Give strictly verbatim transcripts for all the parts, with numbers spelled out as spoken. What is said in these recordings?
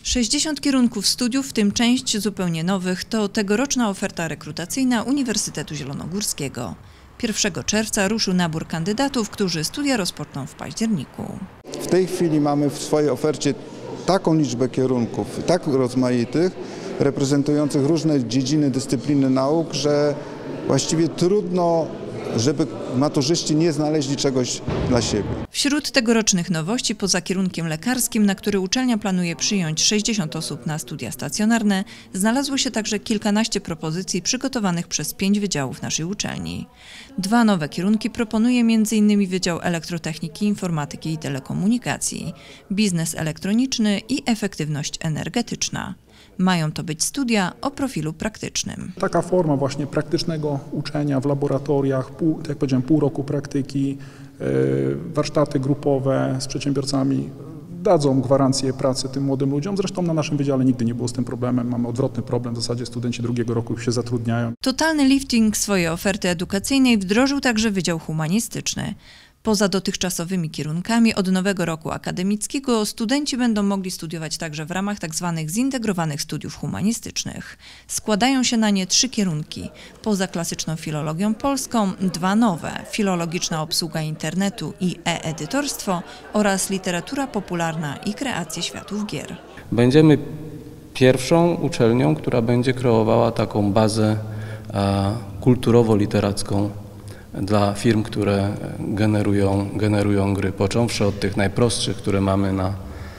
sześćdziesiąt kierunków studiów, w tym część zupełnie nowych, to tegoroczna oferta rekrutacyjna Uniwersytetu Zielonogórskiego. pierwszego czerwca ruszył nabór kandydatów, którzy studia rozpoczną w październiku. W tej chwili mamy w swojej ofercie taką liczbę kierunków, tak rozmaitych, reprezentujących różne dziedziny, dyscypliny nauk, że właściwie trudno, żeby maturzyści nie znaleźli czegoś dla siebie. Wśród tegorocznych nowości, poza kierunkiem lekarskim, na który uczelnia planuje przyjąć sześćdziesiąt osób na studia stacjonarne, znalazło się także kilkanaście propozycji przygotowanych przez pięć wydziałów naszej uczelni. Dwa nowe kierunki proponuje m in Wydział Elektrotechniki, Informatyki i Telekomunikacji, biznes elektroniczny i efektywność energetyczna. Mają to być studia o profilu praktycznym. Taka forma właśnie praktycznego uczenia w laboratoriach, pół, tak jak powiedziałem, pół roku praktyki, warsztaty grupowe z przedsiębiorcami dadzą gwarancję pracy tym młodym ludziom. Zresztą na naszym wydziale nigdy nie było z tym problemem. Mamy odwrotny problem. W zasadzie studenci drugiego roku już się zatrudniają. Totalny lifting swojej oferty edukacyjnej wdrożył także Wydział Humanistyczny. Poza dotychczasowymi kierunkami od nowego roku akademickiego studenci będą mogli studiować także w ramach tzw. zintegrowanych studiów humanistycznych. Składają się na nie trzy kierunki. Poza klasyczną filologią polską dwa nowe: filologiczna obsługa internetu i e-edytorstwo oraz literatura popularna i kreacje światów gier. Będziemy pierwszą uczelnią, która będzie kreowała taką bazę e, kulturowo-literacką dla firm, które generują, generują gry, począwszy od tych najprostszych, które mamy na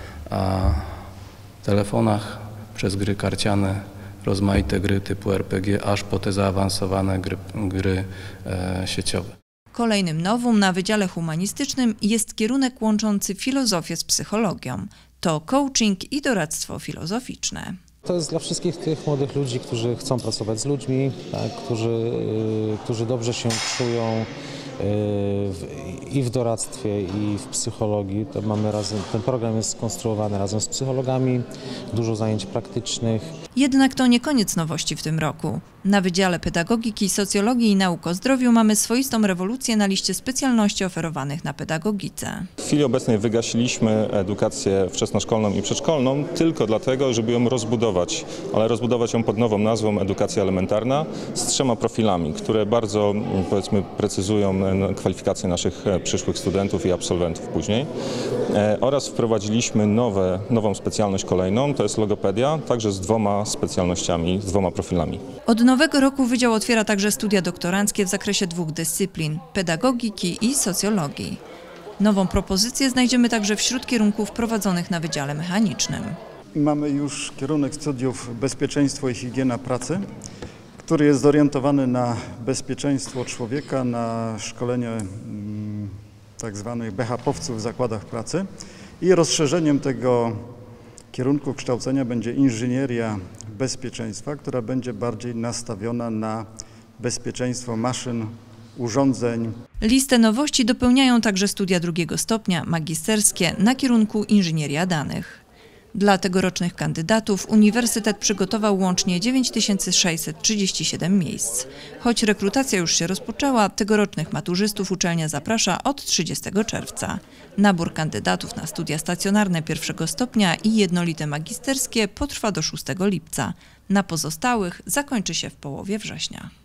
a, telefonach, przez gry karciane, rozmaite gry typu er pe gie, aż po te zaawansowane gry, gry e, sieciowe. Kolejnym nowum na Wydziale Humanistycznym jest kierunek łączący filozofię z psychologią. To coaching i doradztwo filozoficzne. To jest dla wszystkich tych młodych ludzi, którzy chcą pracować z ludźmi, tak, którzy, yy, którzy dobrze się czują yy, w, i w doradztwie, i w psychologii. To mamy razem, ten program jest skonstruowany razem z psychologami, dużo zajęć praktycznych. Jednak to nie koniec nowości w tym roku. Na Wydziale Pedagogiki, Socjologii i Nauk o Zdrowiu mamy swoistą rewolucję na liście specjalności oferowanych na pedagogice. W chwili obecnej wygasiliśmy edukację wczesnoszkolną i przedszkolną tylko dlatego, żeby ją rozbudować, ale rozbudować ją pod nową nazwą edukacja elementarna z trzema profilami, które bardzo, powiedzmy, precyzują kwalifikacje naszych przyszłych studentów i absolwentów później. Oraz wprowadziliśmy nowe, nową specjalność kolejną, to jest logopedia, także z dwoma specjalnościami, z dwoma profilami. Od nowego roku Wydział otwiera także studia doktoranckie w zakresie dwóch dyscyplin – pedagogiki i socjologii. Nową propozycję znajdziemy także wśród kierunków prowadzonych na Wydziale Mechanicznym. Mamy już kierunek studiów bezpieczeństwo i higiena pracy, który jest zorientowany na bezpieczeństwo człowieka, na szkolenie mm, tak zwanych be ha powców w zakładach pracy i rozszerzeniem tego kierunku kształcenia będzie inżynieria bezpieczeństwa, która będzie bardziej nastawiona na bezpieczeństwo maszyn, urządzeń. Listę nowości dopełniają także studia drugiego stopnia magisterskie na kierunku inżynieria danych. Dla tegorocznych kandydatów Uniwersytet przygotował łącznie dziewięć tysięcy sześćset trzydzieści siedem miejsc. Choć rekrutacja już się rozpoczęła, tegorocznych maturzystów uczelnia zaprasza od trzydziestego czerwca. Nabór kandydatów na studia stacjonarne pierwszego stopnia i jednolite magisterskie potrwa do szóstego lipca. Na pozostałych zakończy się w połowie września.